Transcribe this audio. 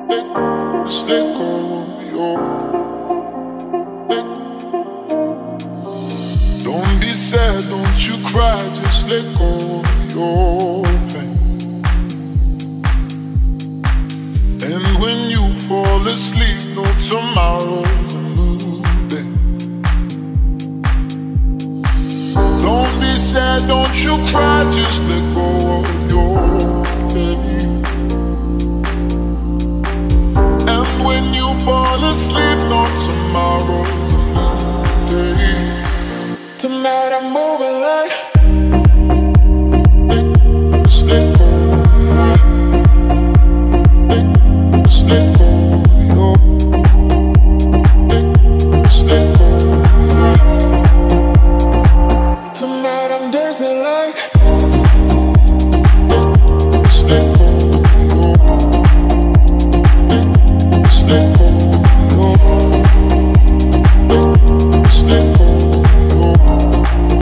Just let go of your. Don't be sad, don't you cry, just let go of your pain. And when you fall asleep, no tomorrow's a new day. Don't be sad, don't you cry, just let go of your pain.